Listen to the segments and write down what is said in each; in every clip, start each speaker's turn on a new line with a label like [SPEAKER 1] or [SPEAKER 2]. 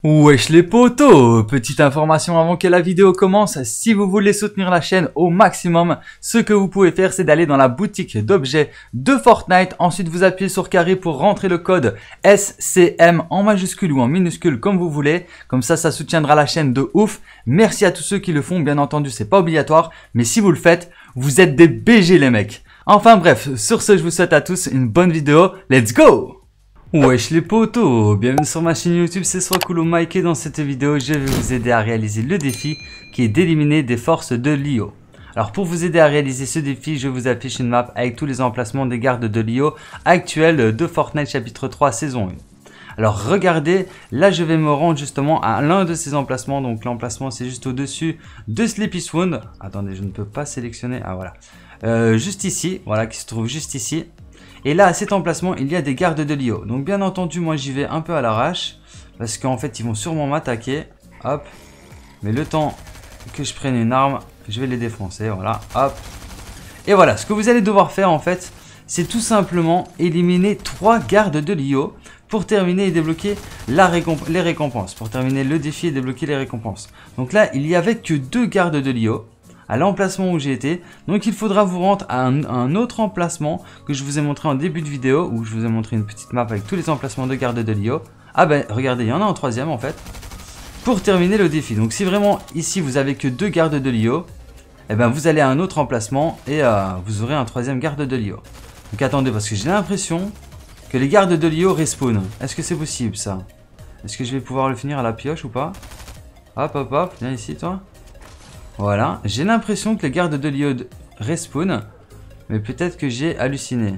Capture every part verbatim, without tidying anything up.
[SPEAKER 1] Wesh les potos, petite information avant que la vidéo commence, si vous voulez soutenir la chaîne au maximum, ce que vous pouvez faire c'est d'aller dans la boutique d'objets de Fortnite, ensuite vous appuyez sur carré pour rentrer le code S C M en majuscule ou en minuscule comme vous voulez, comme ça ça soutiendra la chaîne de ouf. Merci à tous ceux qui le font, bien entendu c'est pas obligatoire, mais si vous le faites, vous êtes des B G les mecs. Enfin bref, sur ce je vous souhaite à tous une bonne vidéo, let's go! Wesh les potos, bienvenue sur ma chaîne YouTube, c'est Swacoolo Mike et dans cette vidéo je vais vous aider à réaliser le défi qui est d'éliminer des forces de l'I O. Alors pour vous aider à réaliser ce défi, je vous affiche une map avec tous les emplacements des gardes de l'I O actuels de Fortnite chapitre trois saison un. Alors regardez, là je vais me rendre justement à l'un de ces emplacements, donc l'emplacement c'est juste au dessus de Sleepy Swoon. Attendez, je ne peux pas sélectionner, ah voilà, euh, juste ici, voilà, qui se trouve juste ici. Et là, à cet emplacement, il y a des gardes de l'I O. Donc, bien entendu, moi, j'y vais un peu à l'arrache. Parce qu'en fait, ils vont sûrement m'attaquer. Hop. Mais le temps que je prenne une arme, je vais les défoncer. Voilà. Hop. Et voilà. Ce que vous allez devoir faire, en fait, c'est tout simplement éliminer trois gardes de l'I O pour terminer et débloquer la récomp les récompenses. Pour terminer le défi et débloquer les récompenses. Donc là, il n'y avait que deux gardes de l'I O à l'emplacement où j'ai été, donc il faudra vous rendre à un, un autre emplacement que je vous ai montré en début de vidéo, où je vous ai montré une petite map avec tous les emplacements de garde de l'I O. Ah ben regardez, il y en a un troisième en fait, pour terminer le défi. Donc si vraiment ici vous avez que deux gardes de l'I O, eh ben vous allez à un autre emplacement et euh, vous aurez un troisième garde de l'I O. Donc attendez, parce que j'ai l'impression que les gardes de l'I O respawn. Est-ce que c'est possible ça? Est-ce que je vais pouvoir le finir à la pioche ou pas? Hop hop hop, viens ici toi. Voilà, j'ai l'impression que les gardes de l'I O respawn, mais peut-être que j'ai halluciné.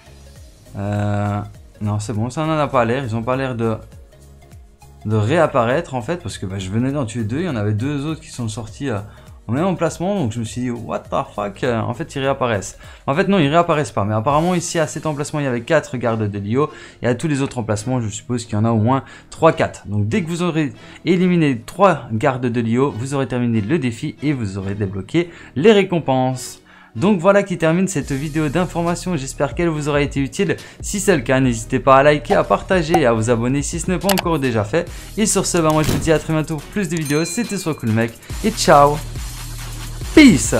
[SPEAKER 1] Euh, non, c'est bon, ça n'en a pas l'air. Ils n'ont pas l'air de, de réapparaître en fait, parce que bah, je venais d'en tuer deux. Il y en avait deux autres qui sont sortis euh, au même emplacement, donc je me suis dit, what the fuck? En fait, ils réapparaissent. En fait, non, ils réapparaissent pas, mais apparemment, ici à cet emplacement, il y avait quatre gardes de l'I O, et à tous les autres emplacements, je suppose qu'il y en a au moins trois quatre. Donc, dès que vous aurez éliminé trois gardes de l'I O, vous aurez terminé le défi et vous aurez débloqué les récompenses. Donc voilà qui termine cette vidéo d'information, j'espère qu'elle vous aura été utile. Si c'est le cas, n'hésitez pas à liker, à partager et à vous abonner si ce n'est pas encore déjà fait. Et sur ce, bah, moi je vous dis à très bientôt pour plus de vidéos, c'était Swacoolo Mike et ciao. Peace.